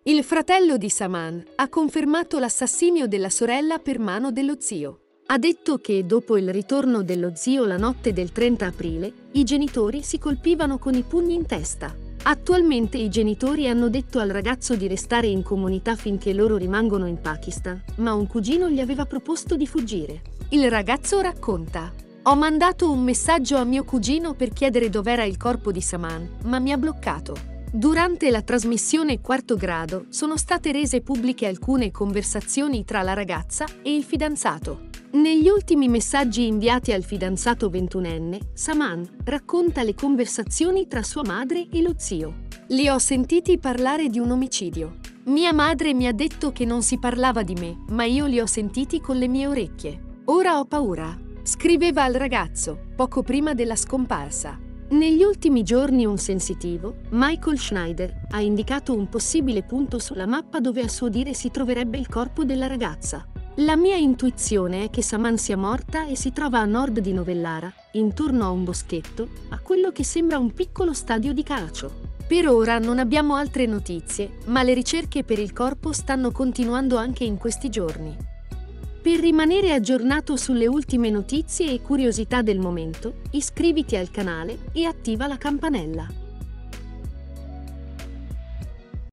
Il fratello di Saman ha confermato l'assassinio della sorella per mano dello zio. Ha detto che dopo il ritorno dello zio la notte del 30 aprile, i genitori si colpivano con i pugni in testa. Attualmente i genitori hanno detto al ragazzo di restare in comunità finché loro rimangono in Pakistan, ma un cugino gli aveva proposto di fuggire. Il ragazzo racconta: "Ho mandato un messaggio a mio cugino per chiedere dov'era il corpo di Saman, ma mi ha bloccato." Durante la trasmissione Quarto Grado sono state rese pubbliche alcune conversazioni tra la ragazza e il fidanzato. Negli ultimi messaggi inviati al fidanzato 21enne, Saman racconta le conversazioni tra sua madre e lo zio. "Li ho sentiti parlare di un omicidio. Mia madre mi ha detto che non si parlava di me, ma io li ho sentiti con le mie orecchie. Ora ho paura", scriveva al ragazzo, poco prima della scomparsa. Negli ultimi giorni un sensitivo, Michael Schneider, ha indicato un possibile punto sulla mappa dove a suo dire si troverebbe il corpo della ragazza. "La mia intuizione è che Saman sia morta e si trova a nord di Novellara, intorno a un boschetto, a quello che sembra un piccolo stadio di calcio. Per ora non abbiamo altre notizie, ma le ricerche per il corpo stanno continuando anche in questi giorni." Per rimanere aggiornato sulle ultime notizie e curiosità del momento, iscriviti al canale e attiva la campanella.